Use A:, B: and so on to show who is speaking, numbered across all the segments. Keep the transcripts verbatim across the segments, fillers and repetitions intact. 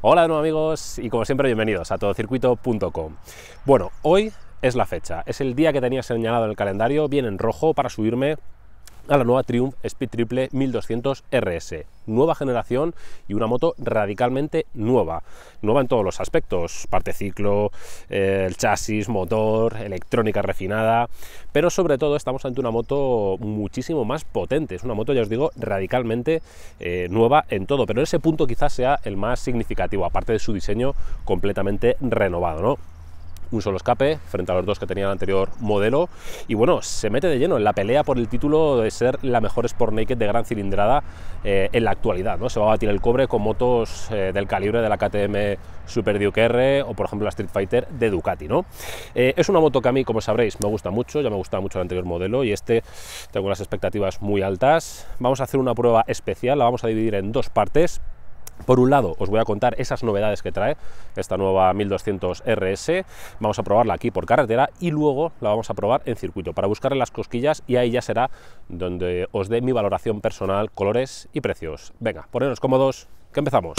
A: Hola de nuevo amigos y como siempre bienvenidos a todocircuito punto com. Bueno, hoy es la fecha, es el día que tenía señalado en el calendario, bien en rojo, para subirme a la nueva Triumph Speed Triple mil doscientos R S, nueva generación y una moto radicalmente nueva, nueva en todos los aspectos, parte ciclo, eh, el chasis, motor, electrónica refinada, pero sobre todo estamos ante una moto muchísimo más potente, es una moto, ya os digo, radicalmente eh, nueva en todo, pero ese punto quizás sea el más significativo, aparte de su diseño completamente renovado, ¿no? Un solo escape frente a los dos que tenía el anterior modelo y bueno, se mete de lleno en la pelea por el título de ser la mejor Sport Naked de gran cilindrada eh, en la actualidad, ¿no? Se va a batir el cobre con motos eh, del calibre de la K T M Super Duke R o por ejemplo la Street Fighter de Ducati, ¿no? Eh, es una moto que a mí, como sabréis, me gusta mucho, ya me gustaba mucho el anterior modelo y este tengo unas expectativas muy altas. Vamos a hacer una prueba especial, la vamos a dividir en dos partes. Por un lado os voy a contar esas novedades que trae esta nueva mil doscientos R S, vamos a probarla aquí por carretera y luego la vamos a probar en circuito para buscarle las cosquillas y ahí ya será donde os dé mi valoración personal, colores y precios. Venga, poneros cómodos, que empezamos.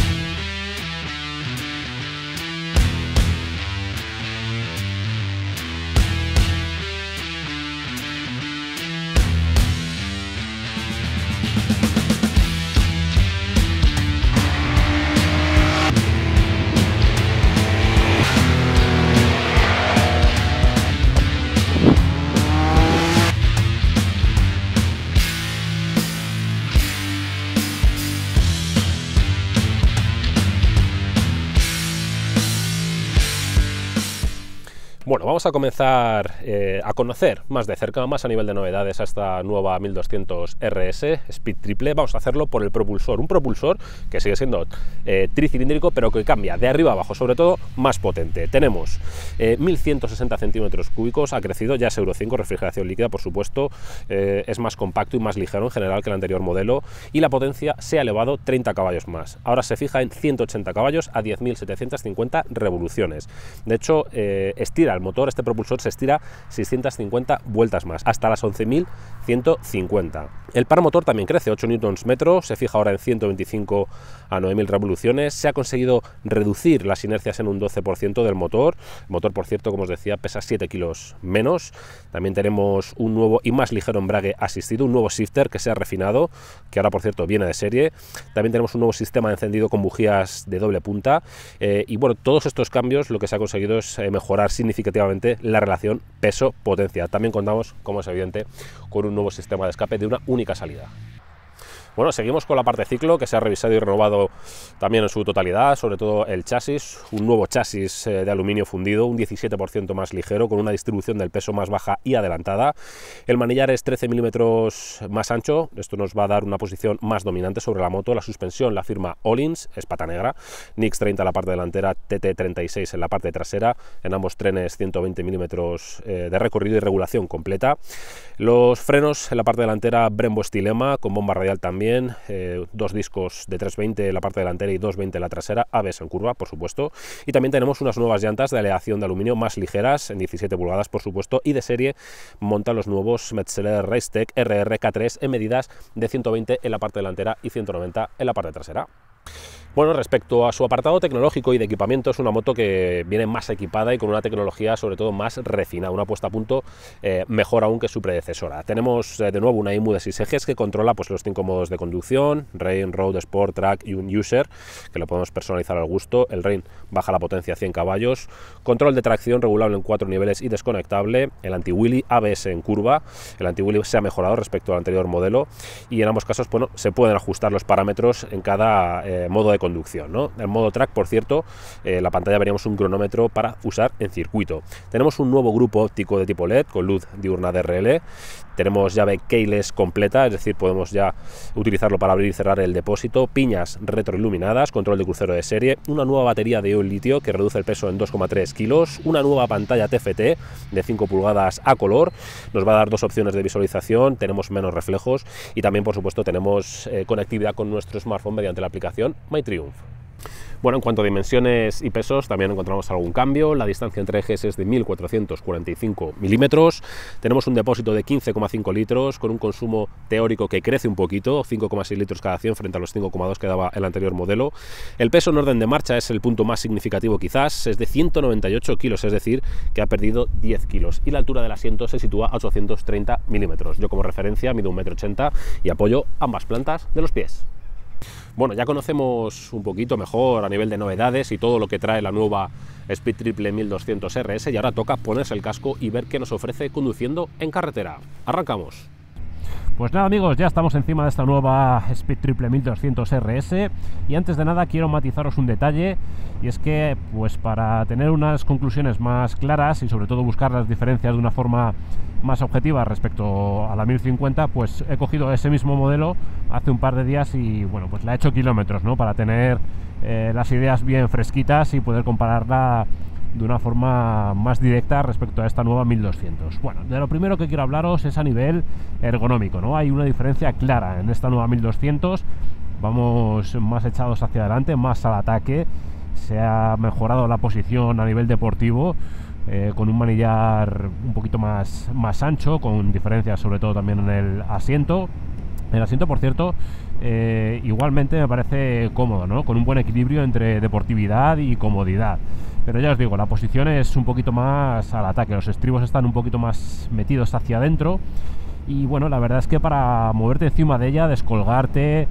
A: Bueno, vamos a comenzar eh, a conocer más de cerca, más a nivel de novedades, a esta nueva mil doscientos R S Speed Triple. Vamos a hacerlo por el propulsor, un propulsor que sigue siendo eh, tricilíndrico, pero que cambia de arriba a abajo, sobre todo más potente. Tenemos eh, mil ciento sesenta centímetros cúbicos, ha crecido, ya es Euro cinco, refrigeración líquida, por supuesto, eh, es más compacto y más ligero en general que el anterior modelo, y la potencia se ha elevado treinta caballos más. Ahora se fija en ciento ochenta caballos a diez mil setecientas cincuenta revoluciones. De hecho, eh, estira el motor, este propulsor se estira seiscientas cincuenta vueltas más, hasta las once mil ciento cincuenta. El par motor también crece, ocho newtons metro, se fija ahora en ciento veinticinco a nueve mil revoluciones. Se ha conseguido reducir las inercias en un doce por ciento del motor. El motor, por cierto, como os decía, pesa siete kilos menos. También tenemos un nuevo y más ligero embrague asistido, un nuevo shifter que se ha refinado, que ahora, por cierto, viene de serie. También tenemos un nuevo sistema de encendido con bujías de doble punta. Eh, y bueno, todos estos cambios lo que se ha conseguido es eh, mejorar significativamente la relación peso-potencia. También contamos, como es evidente, con un nuevo sistema de escape de una única salida. Bueno, seguimos con la parte ciclo, que se ha revisado y renovado también en su totalidad, sobre todo el chasis, un nuevo chasis eh, de aluminio fundido, un diecisiete por ciento más ligero, con una distribución del peso más baja y adelantada. El manillar es trece milímetros más ancho, esto nos va a dar una posición más dominante sobre la moto. La suspensión la firma Öhlins, es pata negra, Nix treinta en la parte delantera, T T treinta y seis en la parte trasera, en ambos trenes ciento veinte milímetros eh, de recorrido y regulación completa. Los frenos en la parte delantera Brembo Stilema, con bomba radial también. Bien, eh, dos discos de trescientos veinte en la parte delantera y doscientos veinte en la trasera, A B S en curva, por supuesto, y también tenemos unas nuevas llantas de aleación de aluminio más ligeras, en diecisiete pulgadas, por supuesto, y de serie montan los nuevos Metzeler Racetec R R K tres en medidas de ciento veinte en la parte delantera y ciento noventa en la parte trasera. Bueno, respecto a su apartado tecnológico y de equipamiento, es una moto que viene más equipada y con una tecnología sobre todo más refinada, una puesta a punto eh, mejor aún que su predecesora. Tenemos eh, de nuevo una I M U de seis ejes que controla pues, los cinco modos de conducción, Rain, Road, Sport, Track y un User, que lo podemos personalizar al gusto. El Rain baja la potencia a cien caballos, control de tracción regulable en cuatro niveles y desconectable, el anti-wheelie A B S en curva, el anti-wheelie se ha mejorado respecto al anterior modelo y en ambos casos bueno, se pueden ajustar los parámetros en cada eh, modo de conducción, ¿no? En modo track, por cierto, eh, en la pantalla veríamos un cronómetro para usar en circuito. Tenemos un nuevo grupo óptico de tipo L E D con luz diurna D R L. Tenemos llave keyless completa, es decir, podemos ya utilizarlo para abrir y cerrar el depósito, piñas retroiluminadas, control de crucero de serie, una nueva batería de iodo litio que reduce el peso en dos coma tres kilos, una nueva pantalla T F T de cinco pulgadas a color, nos va a dar dos opciones de visualización, tenemos menos reflejos y también, por supuesto, tenemos eh, conectividad con nuestro smartphone mediante la aplicación My Triumph. Bueno, en cuanto a dimensiones y pesos, también encontramos algún cambio. La distancia entre ejes es de mil cuatrocientos cuarenta y cinco milímetros. Tenemos un depósito de quince coma cinco litros con un consumo teórico que crece un poquito, cinco coma seis litros cada cien frente a los cinco coma dos que daba el anterior modelo. El peso en orden de marcha es el punto más significativo quizás, es de ciento noventa y ocho kilos, es decir, que ha perdido diez kilos. Y la altura del asiento se sitúa a ochocientos treinta milímetros. Yo como referencia mido un metro ochenta y apoyo ambas plantas de los pies. Bueno, ya conocemos un poquito mejor a nivel de novedades y todo lo que trae la nueva Speed Triple mil doscientos R S y ahora toca ponerse el casco y ver qué nos ofrece conduciendo en carretera. ¡Arrancamos!
B: Pues nada amigos, ya estamos encima de esta nueva Speed Triple mil doscientos R S y antes de nada quiero matizaros un detalle, y es que pues para tener unas conclusiones más claras y sobre todo buscar las diferencias de una forma más objetiva respecto a la mil cincuenta, pues he cogido ese mismo modelo hace un par de días y bueno, pues le he hecho kilómetros, ¿no? Para tener eh, las ideas bien fresquitas y poder compararla de una forma más directa respecto a esta nueva mil doscientos. Bueno, de lo primero que quiero hablaros es a nivel ergonómico, ¿no? Hay una diferencia clara en esta nueva mil doscientos, vamos más echados hacia adelante, más al ataque, se ha mejorado la posición a nivel deportivo, eh, con un manillar un poquito más, más ancho, con diferencias sobre todo también en el asiento. El asiento, por cierto, eh, igualmente me parece cómodo, ¿no? Con un buen equilibrio entre deportividad y comodidad. Pero ya os digo, la posición es un poquito más al ataque, los estribos están un poquito más metidos hacia adentro y bueno, la verdad es que para moverte encima de ella, descolgarte,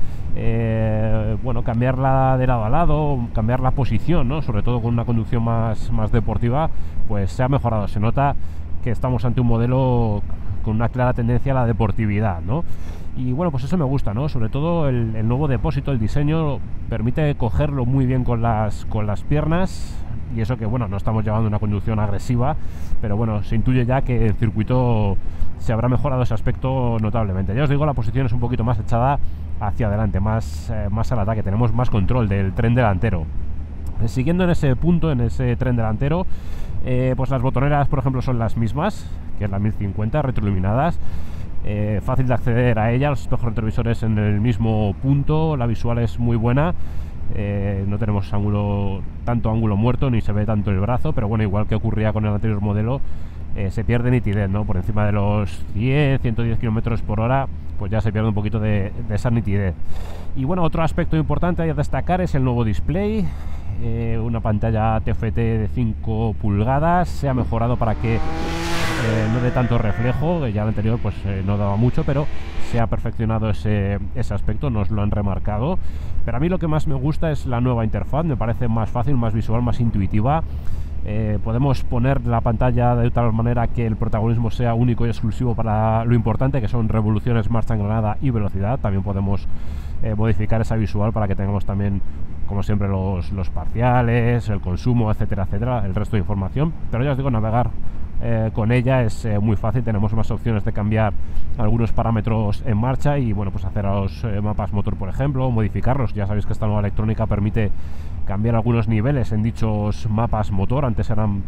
B: eh, bueno, cambiarla de lado a lado, cambiar la posición, ¿no? Sobre todo con una conducción más, más deportiva, pues se ha mejorado, se nota que estamos ante un modelo con una clara tendencia a la deportividad, ¿no? Y bueno, pues eso me gusta, ¿no? Sobre todo el, el nuevo depósito, el diseño permite cogerlo muy bien con las, con las piernas. Y eso que, bueno, no estamos llevando una conducción agresiva, pero bueno, se intuye ya que el circuito se habrá mejorado ese aspecto notablemente. Ya os digo, la posición es un poquito más echada hacia adelante, más, eh, más al ataque, tenemos más control del tren delantero. Eh, siguiendo en ese punto, en ese tren delantero, eh, pues las botoneras, por ejemplo, son las mismas que es la mil cincuenta, retroiluminadas. Eh, fácil de acceder a ella, los espejos retrovisores en el mismo punto, la visual es muy buena. Eh, no tenemos ángulo, tanto ángulo muerto ni se ve tanto el brazo, pero bueno, igual que ocurría con el anterior modelo, eh, se pierde nitidez, ¿no? Por encima de los cien, ciento diez kilómetros por hora, pues ya se pierde un poquito de, de esa nitidez. Y bueno, otro aspecto importante a destacar es el nuevo display, eh, una pantalla T F T de cinco pulgadas, se ha mejorado para que eh, no dé tanto reflejo, ya el anterior pues eh, no daba mucho, pero se ha perfeccionado ese, ese aspecto, nos lo han remarcado. Pero a mí lo que más me gusta es la nueva interfaz, me parece más fácil, más visual, más intuitiva. Eh, podemos poner la pantalla de tal manera que el protagonismo sea único y exclusivo para lo importante, que son revoluciones, marcha en granada y velocidad. También podemos eh, modificar esa visual para que tengamos también, como siempre, los, los parciales, el consumo, etcétera, etcétera, el resto de información. Pero ya os digo, navegar Eh, con ella es eh, muy fácil, tenemos más opciones de cambiar algunos parámetros en marcha y bueno, pues hacer los eh, mapas motor, por ejemplo, modificarlos. Ya sabéis que esta nueva electrónica permite cambiar algunos niveles en dichos mapas motor, antes eran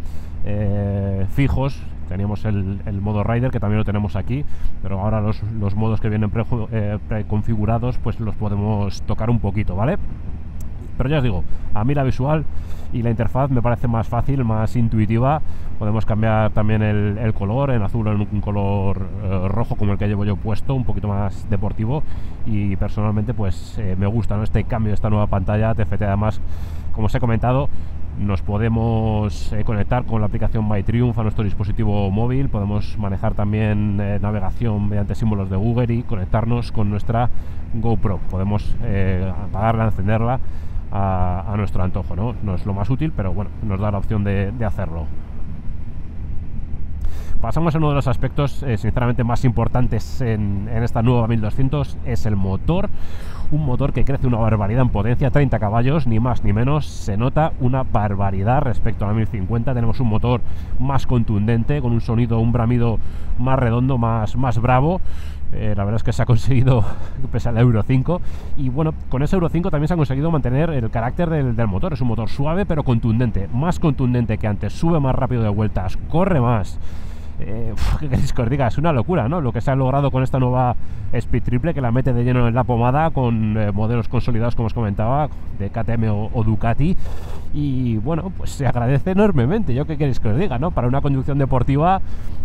B: eh, fijos, teníamos el, el modo Rider, que también lo tenemos aquí, pero ahora los, los modos que vienen pre, eh, preconfigurados pues los podemos tocar un poquito, ¿vale? Pero ya os digo, a mí la visual y la interfaz me parece más fácil, más intuitiva. Podemos cambiar también el, el color, en azul o en un color eh, rojo como el que llevo yo puesto, un poquito más deportivo, y personalmente pues eh, me gusta, ¿no? Este cambio, esta nueva pantalla T F T. Además, como os he comentado, nos podemos eh, conectar con la aplicación MyTriumph a nuestro dispositivo móvil, podemos manejar también eh, navegación mediante símbolos de Google y conectarnos con nuestra GoPro. Podemos eh, apagarla, encenderla A, a nuestro antojo, ¿no? No es lo más útil, pero bueno, nos da la opción de, de hacerlo. Pasamos a uno de los aspectos eh, sinceramente más importantes en, en esta nueva mil doscientos, es el motor. Un motor que crece una barbaridad en potencia, treinta caballos, ni más ni menos. Se nota una barbaridad respecto a la mil cincuenta. Tenemos un motor más contundente, con un sonido, un bramido más redondo, más, más bravo. Eh, la verdad es que se ha conseguido, pese al Euro cinco, y bueno, con ese Euro cinco también se ha conseguido mantener el carácter del, del motor. Es un motor suave pero contundente, más contundente que antes, sube más rápido de vueltas, corre más. Eh, ¿Qué queréis que os diga? Es una locura, ¿no? Lo que se ha logrado con esta nueva Speed Triple, que la mete de lleno en la pomada con eh, modelos consolidados, como os comentaba, de K T M o, o Ducati. Y bueno, pues se agradece enormemente. ¿Yo qué queréis que os diga, no? Para una conducción deportiva,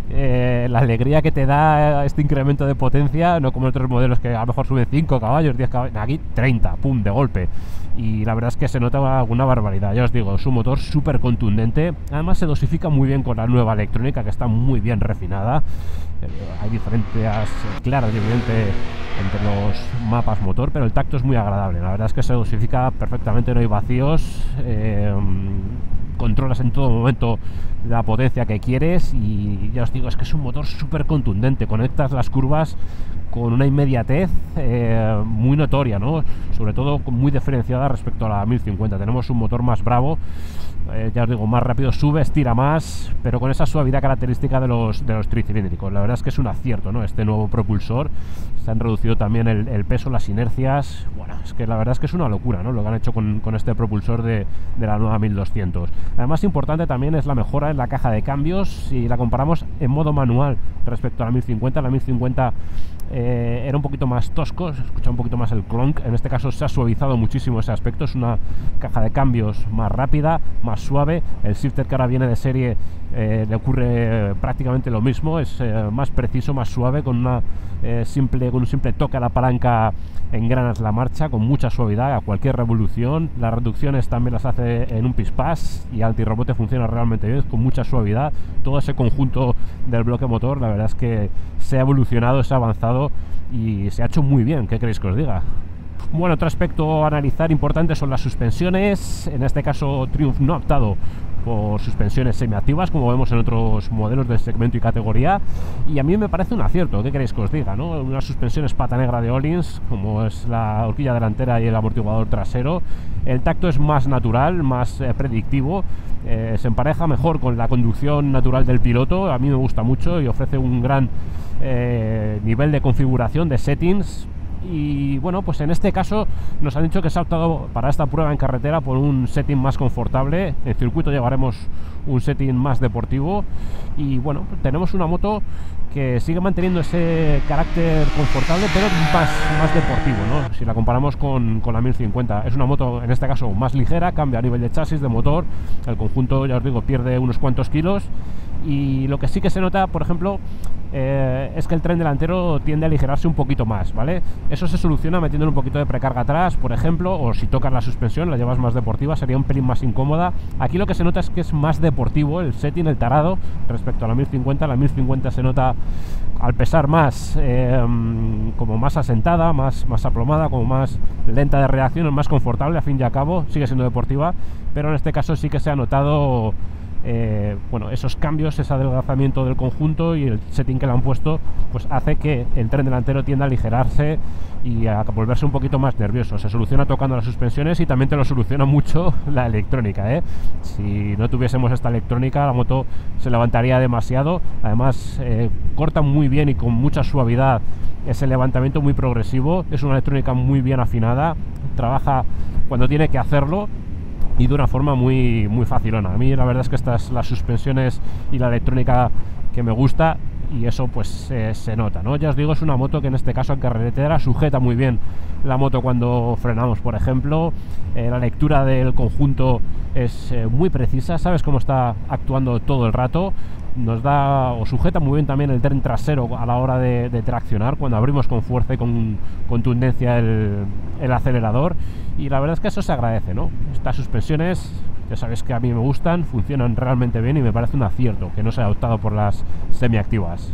B: eh, la alegría que te da este incremento de potencia, no como otros modelos que a lo mejor suben cinco caballos, diez caballos, aquí treinta, pum, de golpe. Y la verdad es que se nota alguna barbaridad. Ya os digo, es un motor súper contundente. Además se dosifica muy bien con la nueva electrónica, que está muy bien refinada. Eh, hay diferencias claras y evidentes entre los mapas motor, pero el tacto es muy agradable. La verdad es que se dosifica perfectamente, no hay vacíos. Eh, controlas en todo momento la potencia que quieres y ya os digo, es que es un motor súper contundente. Conectas las curvas con una inmediatez eh, muy notoria, ¿no? Sobre todo muy diferenciada respecto a la mil cincuenta. Tenemos un motor más bravo, eh, ya os digo, más rápido, sube, estira más, pero con esa suavidad característica de los, de los tricilíndricos. La verdad es que es un acierto, ¿no? Este nuevo propulsor. Se han reducido también el, el peso, las inercias. Bueno, es que la verdad es que es una locura, ¿no? Lo que han hecho con, con este propulsor de, de la nueva mil doscientos. Además, importante también es la mejora en la caja de cambios. Si la comparamos en modo manual respecto a la mil cincuenta, la mil cincuenta eh, era un poquito más tosco, se escucha un poquito más el clonk. En este caso se ha suavizado muchísimo ese aspecto. Es una caja de cambios más rápida, más suave. El shifter que ahora viene de serie eh, le ocurre prácticamente lo mismo, es eh, más preciso, más suave, con una eh, simple con un simple toque a la palanca engranas la marcha con mucha suavidad a cualquier revolución. Las reducciones también las hace en un pispás y antirrebote funciona realmente bien, con mucha suavidad. Todo ese conjunto del bloque motor, la verdad es que se ha evolucionado, se ha avanzado y se ha hecho muy bien. ¿Qué queréis que os diga? Bueno, otro aspecto a analizar importante son las suspensiones. En este caso Triumph no ha optado por suspensiones semiactivas como vemos en otros modelos del segmento y categoría, y a mí me parece un acierto. ¿Qué queréis que os diga, no? Unas suspensiones pata negra de Öhlins, como es la horquilla delantera y el amortiguador trasero. El tacto es más natural, más eh, predictivo, eh, se empareja mejor con la conducción natural del piloto. A mí me gusta mucho y ofrece un gran eh, nivel de configuración de settings. Y bueno, pues en este caso nos han dicho que se ha optado para esta prueba en carretera por un setting más confortable. En circuito llevaremos un setting más deportivo y bueno, tenemos una moto que sigue manteniendo ese carácter confortable, pero más, más deportivo, ¿no? Si la comparamos con, con la mil cincuenta, es una moto en este caso más ligera, cambia a nivel de chasis, de motor. El conjunto, ya os digo, pierde unos cuantos kilos. Y lo que sí que se nota, por ejemplo, eh, es que el tren delantero tiende a aligerarse un poquito más, ¿vale? Eso se soluciona metiéndole un poquito de precarga atrás, por ejemplo, o si tocas la suspensión, la llevas más deportiva, sería un pelín más incómoda. Aquí lo que se nota es que es más deportivo el setting, el tarado, respecto a la mil cincuenta. La mil cincuenta se nota, al pesar más, eh, como más asentada, más, más aplomada, como más lenta de reacción, más confortable, a fin y a cabo, sigue siendo deportiva, pero en este caso sí que se ha notado Eh, bueno, esos cambios, ese adelgazamiento del conjunto, y el setting que le han puesto pues hace que el tren delantero tienda a aligerarse y a volverse un poquito más nervioso. Se soluciona tocando las suspensiones y también te lo soluciona mucho la electrónica, ¿eh? Si no tuviésemos esta electrónica, la moto se levantaría demasiado. Además eh, corta muy bien y con mucha suavidad ese levantamiento muy progresivo. Es una electrónica muy bien afinada, trabaja cuando tiene que hacerlo y de una forma muy, muy facilona. A mí la verdad es que estas, las suspensiones y la electrónica que me gusta, y eso pues eh, se nota, ¿no? Ya os digo, es una moto que en este caso en carretera sujeta muy bien la moto cuando frenamos, por ejemplo. Eh, la lectura del conjunto es eh, muy precisa, sabes cómo está actuando todo el rato. Nos da o sujeta muy bien también el tren trasero a la hora de, de traccionar, cuando abrimos con fuerza y con contundencia el, el acelerador, y la verdad es que eso se agradece, ¿no? Estas suspensiones, ya sabéis que a mí me gustan, funcionan realmente bien y me parece un acierto que no se haya optado por las semiactivas.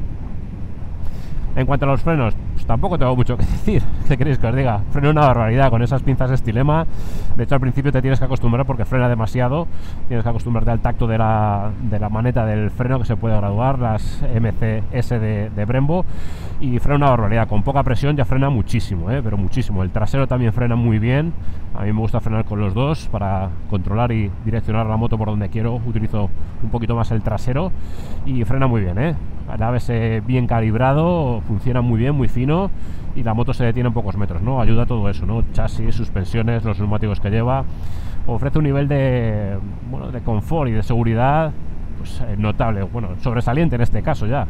B: En cuanto a los frenos, pues tampoco tengo mucho que decir. ¿Qué queréis que os diga? Freno una barbaridad con esas pinzas Estilema. De hecho, al principio te tienes que acostumbrar porque frena demasiado. Tienes que acostumbrarte al tacto de la, de la maneta del freno, que se puede graduar, las M C S de, de Brembo. Y frena una barbaridad. Con poca presión ya frena muchísimo, ¿eh? Pero muchísimo. El trasero también frena muy bien. A mí me gusta frenar con los dos para controlar y direccionar la moto por donde quiero. Utilizo un poquito más el trasero y frena muy bien, ¿eh? El A B S bien calibrado, funciona muy bien, muy fino, y la moto se detiene en pocos metros, ¿no? Ayuda a todo eso, ¿no? Chasis, suspensiones, los neumáticos que lleva. Ofrece un nivel de, bueno, de confort y de seguridad pues, notable, bueno, sobresaliente en este caso ya.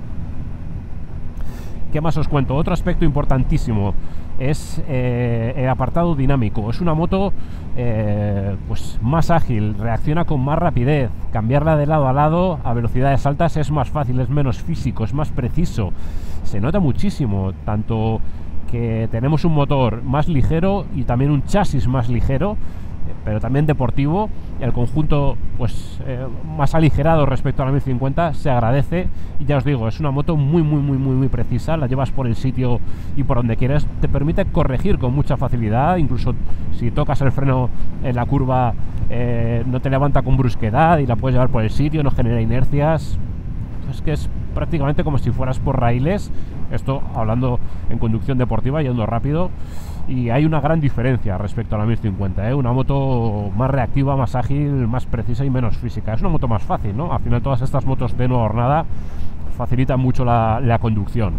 B: ¿Qué más os cuento? Otro aspecto importantísimo es eh, el apartado dinámico. Es una moto eh, pues más ágil, reacciona con más rapidez. Cambiarla de lado a lado a velocidades altas es más fácil, es menos físico, es más preciso. Se nota muchísimo, tanto que tenemos un motor más ligero y también un chasis más ligero, pero también deportivo. El conjunto pues eh, más aligerado respecto a la mil cincuenta se agradece, y ya os digo, es una moto muy muy muy muy muy precisa. La llevas por el sitio y por donde quieres, te permite corregir con mucha facilidad, incluso si tocas el freno en la curva eh, no te levanta con brusquedad y la puedes llevar por el sitio, no genera inercias. Es que es prácticamente como si fueras por raíles, esto hablando en conducción deportiva, yendo rápido. Y hay una gran diferencia respecto a la mil cincuenta, ¿eh? Una moto más reactiva, más ágil, más precisa y menos física. Es una moto más fácil, ¿no? Al final todas estas motos de nueva hornada facilitan mucho la, la conducción.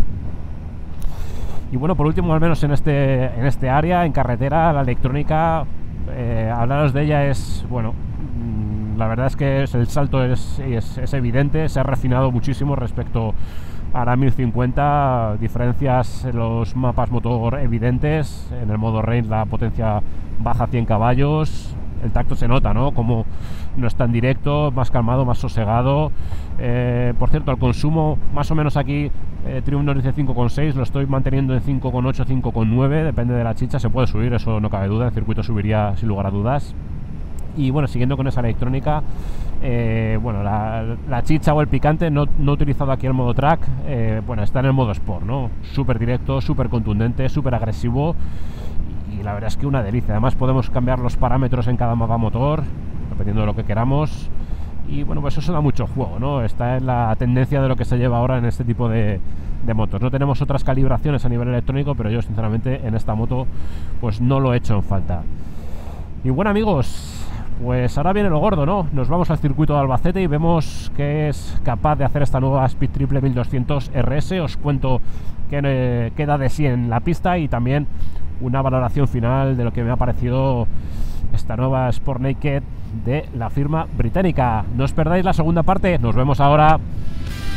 B: Y bueno, por último, al menos en este, en este área, en carretera, la electrónica, eh, hablaros de ella es, bueno, la verdad es que es, el salto es, es, es evidente, se ha refinado muchísimo respecto a la mil cincuenta, diferencias en los mapas motor evidentes. En el modo range la potencia baja a cien caballos, el tacto se nota, ¿no? Como no es tan directo, más calmado, más sosegado. Eh, por cierto, el consumo más o menos aquí, eh, Triumph nos dice cinco coma seis, lo estoy manteniendo en cinco coma ocho, cinco coma nueve, depende de la chicha, se puede subir, eso no cabe duda, el circuito subiría sin lugar a dudas. Y bueno, siguiendo con esa electrónica, eh, bueno, la, la chicha o el picante, no, no he utilizado aquí el modo track, eh, bueno, está en el modo sport, ¿no? Súper directo, súper contundente, súper agresivo, y la verdad es que una delicia. Además podemos cambiar los parámetros en cada mapa motor, dependiendo de lo que queramos, y bueno, pues eso da mucho juego, ¿no? Está en la tendencia de lo que se lleva ahora en este tipo de, de motos. No tenemos otras calibraciones a nivel electrónico, pero yo sinceramente en esta moto pues no lo he hecho en falta. Y bueno, amigos, pues ahora viene lo gordo, ¿no? Nos vamos al circuito de Albacete y vemos qué es capaz de hacer esta nueva Speed Triple mil doscientos R S. Os cuento qué eh, queda de sí en la pista y también una valoración final de lo que me ha parecido esta nueva Sport Naked de la firma británica. No os perdáis la segunda parte, nos vemos ahora.